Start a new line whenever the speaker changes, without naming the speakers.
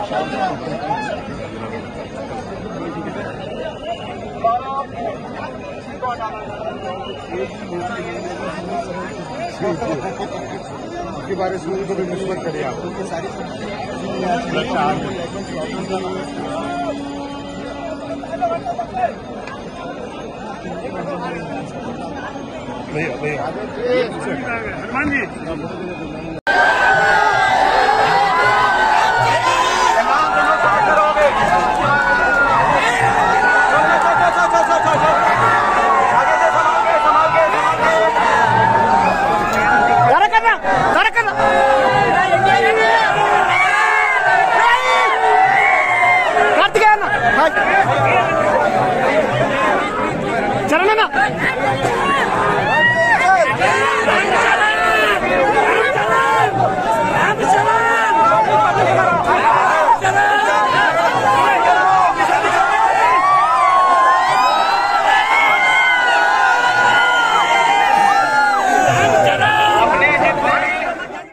के बारे में को भी मुस्बत करिए आप भैया भैया हनुमान जी
कार्तिकेय